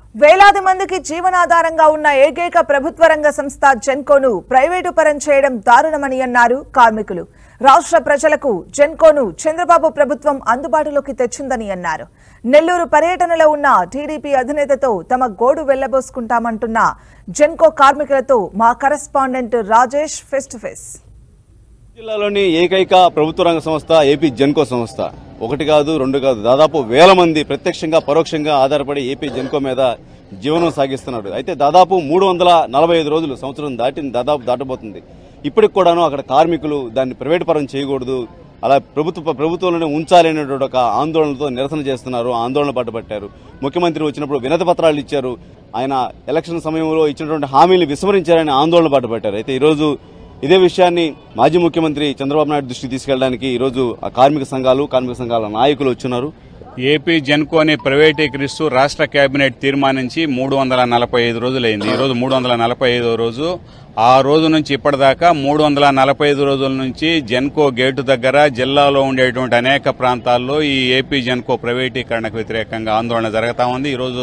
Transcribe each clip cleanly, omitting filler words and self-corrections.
వేలాది మందికి జీవనాధారంగా ఉన్న ఏకైక ప్రభుత్వ రంగ సంస్థ జెన్కోను ప్రైవేటు పరం చేయడం దారుణమని అన్నారు కార్మికులు. రాష్ట్ర ప్రజలకు జెన్కోను చంద్రబాబు ప్రభుత్వం అందుబాటులోకి తెచ్చిందని అన్నారు. నెల్లూరు పర్యటనలో ఉన్న టీడీపీ అధినేతతో తమ గోడు వెళ్లబోసుకుంటామంటున్న జెన్కో కార్మికులతో మా correspondent Rajesh face to face. జిల్లాలోని ఏకైక ప్రభుత్వ రంగ సంస్థ ఏపీ జెన్కో సంస్థ. ఒకటి కాదు, రెండు కాదు, దాదాపు వేల మంది ప్రత్యక్షంగా పరోక్షంగా ఆధారపడి ఏపీ జెన్కో మీద జీవనం సాగిస్తున్నారు. అయితే దాదాపు 345 రోజులు, సంవత్సరం దాటబోతుంది. ఇప్పటికి కూడాను అక్కడ కార్మికులు దాన్ని ప్రైవేట్ పరం చేయకూడదు, అలా ప్రభుత్వంలోనే ఉంచాలి అనేటువంటి ఒక ఆందోళనతో నిరసన చేస్తున్నారు. ఆందోళన పట్టుబట్టారు. ముఖ్యమంత్రి వచ్చినప్పుడు వినతి పత్రాలు ఇచ్చారు. ఆయన ఎలక్షన్ సమయంలో ఇచ్చినటువంటి హామీలు విస్మరించారని ఆందోళన పట్టుబట్టారు. అయితే ఈరోజు ఇదే విషయాన్ని మాజీ ముఖ్యమంత్రి చంద్రబాబు నాయుడు దృష్టికి తీసుకెళ్లడానికి ఈరోజు ఆ కార్మిక సంఘాల నాయకులు వచ్చున్నారు. ఏపీ జెన్కోని ప్రైవేటీకరిస్తూ రాష్ట్ర కేబినెట్ తీర్మానించి 345 రోజులైంది. ఈరోజు 345వ రోజు. ఆ రోజు నుంచి ఇప్పటిదాకా 345 రోజుల నుంచి జెన్కో గేటు దగ్గర జిల్లాలో ఉండేటువంటి అనేక ప్రాంతాల్లో ఈ ఏపీ జెన్కో ప్రైవేటీకరణకు వ్యతిరేకంగా ఆందోళన జరుగుతా ఉంది. ఈరోజు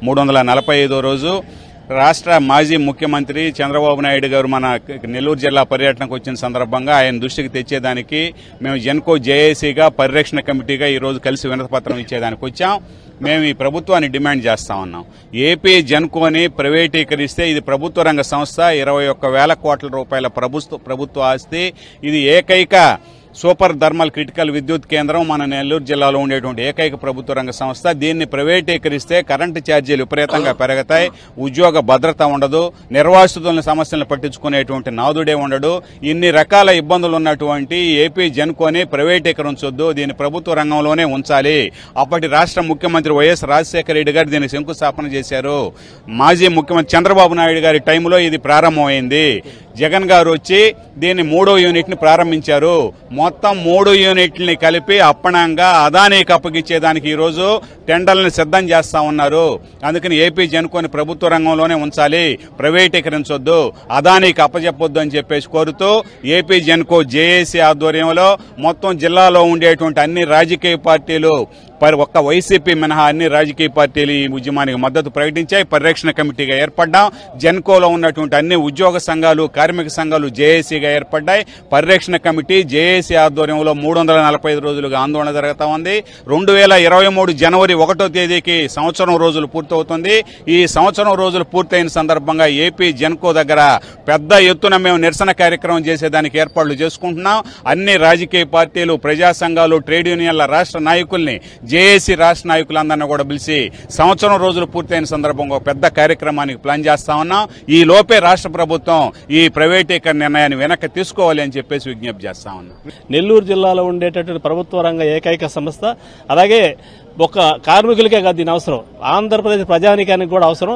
345వ రోజు. రాష్ట్ర మాజీ ముఖ్యమంత్రి చంద్రబాబు నాయుడు గారు మన నెల్లూరు జిల్లా పర్యటనకు వచ్చిన సందర్భంగా ఆయన దృష్టికి తెచ్చేదానికి మేము జెన్కో జేఏసీగా పరిరక్షణ కమిటీగా ఈరోజు కలిసి వినతిపత్రం ఇచ్చేదానికి వచ్చాం. మేము ఈ ప్రభుత్వాన్ని డిమాండ్ చేస్తా ఉన్నాం. ఏపీ జెన్కోని ప్రైవేటీకరిస్తే ఇది ప్రభుత్వ రంగ సంస్థ, 21,000 కోట్ల రూపాయల ప్రభుత్వ ఆస్తి. ఇది ఏకైక సూపర్ థర్మల్ క్రిటికల్ విద్యుత్ కేంద్రం మన నెల్లూరు జిల్లాలో ఉండేటువంటి ఏకైక ప్రభుత్వ రంగ సంస్థ. దీన్ని ప్రైవేటీకరిస్తే కరెంటు ఛార్జీలు విపరీతంగా పెరుగుతాయి, ఉద్యోగ భద్రత ఉండదు, నిర్వాసితుల సమస్యలను పట్టించుకునేటువంటి నాదుడే ఉండడు. ఇన్ని రకాల ఇబ్బందులు ఉన్నటువంటి ఏపీ జెన్కోని ప్రైవేటీకరించొద్దు, దీన్ని ప్రభుత్వ రంగంలోనే ఉంచాలి. అప్పటి రాష్ట్ర ముఖ్యమంత్రి వైఎస్ రాజశేఖర రెడ్డి గారు దీనికి శంకుస్థాపన చేశారు. మాజీ ముఖ్యమంత్రి చంద్రబాబు నాయుడు గారి టైంలో ఇది ప్రారంభమైంది. జగన్ గారు వచ్చి దీన్ని 3వ యూనిట్ ని ప్రారంభించారు. మొత్తం 3 యూనిట్లని కలిపి అప్పనంగా అదానీకి అప్పగించేదానికి ఈరోజు టెండర్లను సిద్ధం చేస్తా ఉన్నారు. అందుకని ఏపీ జెన్కోని ప్రభుత్వ రంగంలోనే ఉంచాలి, ప్రైవేటీకరించొద్దు, అదానీకి అప్పచెప్పొద్దు అని చెప్పేసి కోరుతూ ఏపీ జెన్కో జేఏసీ ఆధ్వర్యంలో మొత్తం జిల్లాలో ఉండేటువంటి అన్ని రాజకీయ పార్టీలు, ఒక్క వైసీపీ మినహా అన్ని రాజకీయ పార్టీలు ఈ ఉద్యమానికి మద్దతు ప్రకటించాయి. పరిరక్షణ కమిటీగా ఏర్పడ్డాం. జెన్కోలో ఉన్నటువంటి అన్ని ఉద్యోగ సంఘాలు, కార్మిక సంఘాలు జేఏసీగా ఏర్పడ్డాయి. పరిరక్షణ కమిటీ జేఏసీ ఆధ్వర్యంలో 345 రోజులుగా ఆందోళన జరుగుతా ఉంది. 2023 జనవరి 1వ తేదీకి సంవత్సరం రోజులు పూర్తవుతుంది. ఈ సంవత్సరం రోజులు పూర్తయిన సందర్భంగా ఏపీ జెన్కో దగ్గర పెద్ద ఎత్తున మేము నిరసన కార్యక్రమం చేసేదానికి ఏర్పాట్లు చేసుకుంటున్నాం. అన్ని రాజకీయ పార్టీలు, ప్రజా సంఘాలు, ట్రేడ్ యూనియన్ల రాష్ట్ర నాయకుల్ని, జేఏసీ రాష్ట్ర నాయకులందరినీ కూడా పిలిచి సంవత్సరం రోజులు పూర్తయిన సందర్భంగా పెద్ద కార్యక్రమానికి ప్లాన్ చేస్తా ఉన్నాం. ఈ లోపే రాష్ట్ర ప్రభుత్వం ఈ ప్రైవేటీకరణ నిర్ణయాన్ని వెనక్కి తీసుకోవాలి అని చెప్పేసి విజ్ఞప్తి చేస్తా ఉన్నాం. నెల్లూరు జిల్లాలో ఉండేటటువంటి ప్రభుత్వ రంగ ఏకైక సంస్థ. అలాగే ఒక కార్మికులకే కాదు దీని అవసరం, ఆంధ్రప్రదేశ్ ప్రజానీకానికి కూడా అవసరం.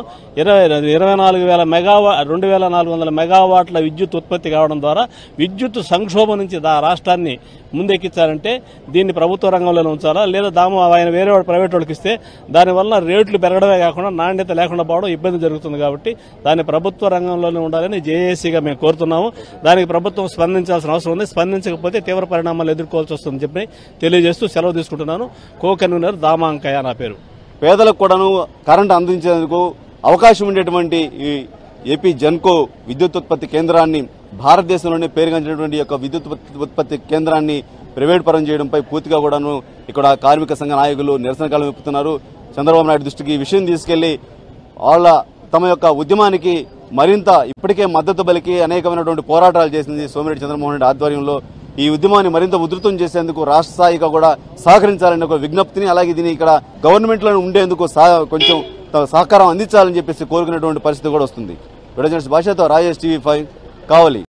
24,000 2,400 మెగావాట్ల విద్యుత్ ఉత్పత్తి కావడం ద్వారా విద్యుత్ సంక్షోభం నుంచి రాష్ట్రాన్ని ముందెక్కించాలంటే దీన్ని ప్రభుత్వ రంగంలోనే ఉంచాలా, లేదా ఆయన వేరే ప్రైవేట్ వాళ్ళకి ఇస్తే దానివల్ల రేట్లు పెరగడమే కాకుండా నాణ్యత లేకుండా పోవడం ఇబ్బంది జరుగుతుంది. కాబట్టి దాన్ని ప్రభుత్వ రంగంలోనే ఉండాలని జేఏసీగా మేము కోరుతున్నాము. దానికి ప్రభుత్వం స్పందించాల్సిన అవసరం ఉంది. స్పందించకపోతే తీవ్ర పరిణామాలు ఎదుర్కోవాల్సి వస్తుందని చెప్పి తెలియజేస్తూ సెలవు తీసుకుంటున్నాను. కో కన్వీనర్ దామాంకయ్య నా పేరు. పేదలకు కూడాను కరెంటు అందించేందుకు అవకాశం ఉండేటువంటి ఈ ఏపీ జెన్కో విద్యుత్ ఉత్పత్తి కేంద్రాన్ని, భారతదేశంలోనే పేరుగాంచినటువంటి యొక్క విద్యుత్ ఉత్పత్తి కేంద్రాన్ని ప్రైవేట్ పరం చేయడంపై పూర్తిగా కూడాను ఇక్కడ కార్మిక సంఘ నాయకులు నిరసనకాలం విప్పుతున్నారు. చంద్రబాబు నాయుడు దృష్టికి ఈ విషయం తీసుకెళ్లి తమ యొక్క ఉద్యమానికి మరింత ఇప్పటికే మద్దతు బలికి అనేకమైనటువంటి పోరాటాలు చేసింది సోమిరెడ్డి చంద్రమోహన్ రెడ్డి ఆధ్వర్యంలో. ఈ ఉద్యమాన్ని మరింత ఉధృతం చేసేందుకు రాష్ట్ర స్థాయిగా కూడా సహకరించాలనే ఒక విజ్ఞప్తిని, అలాగే దీన్ని ఇక్కడ గవర్నమెంట్ లో ఉండేందుకు కొంచెం సహకారం అందించాలని చెప్పేసి కోరుకునేటువంటి పరిస్థితి కూడా వస్తుంది. విడజనస్ భాషతో రాజేష్, TV5 కావలి.